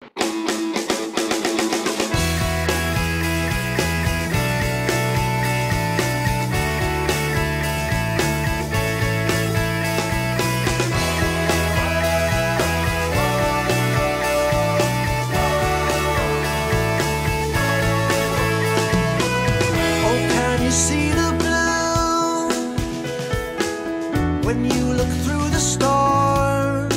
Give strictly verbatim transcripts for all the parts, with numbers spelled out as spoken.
See the blue when you look through the storm,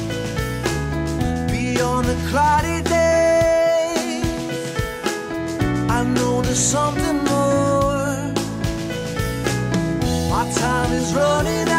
beyond the cloudy days. I know there's something more. My time is running out.